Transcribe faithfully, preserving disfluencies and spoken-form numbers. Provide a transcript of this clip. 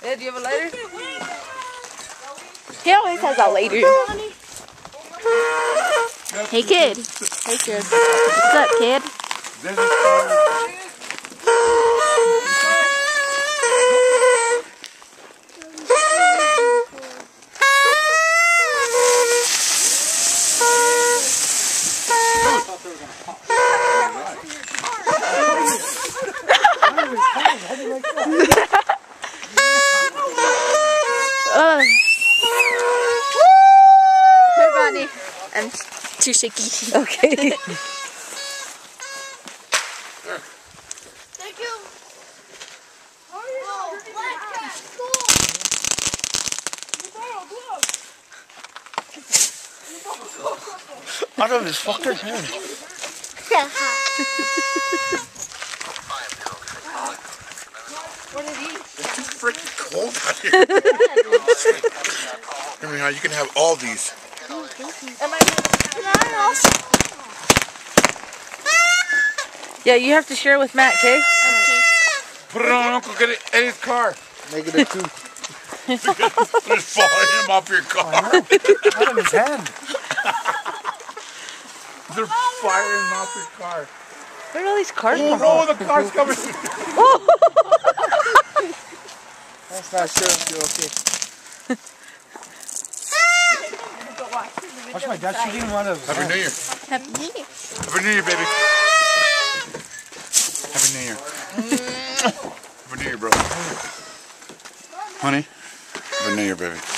Dad, do you have a lighter? He always has a lighter. Hey kid. Hey kid. What's up, kid? uh. Hey, Bonnie. I'm too shaky. Okay. Thank you. Oh, black cat, Out of his fucking head. What did he? It's too freaking cold out here. I mean, how you can have all these. Am I can I also? Yeah, you have to share with Matt, okay? Okay. Put it on Uncle get it Eddie's car. Make it a two. Just falling him off your car. Out of his hand. They're firing him off your car. Where are all these cars Oh from? no, the car's coming. That's not sure if you're okay. Watch my dad shooting him out of his Happy hand. New Year. Happy New Year. Happy New Year, baby. Happy New Year. Happy New Year, bro. Honey, Happy New Year, baby.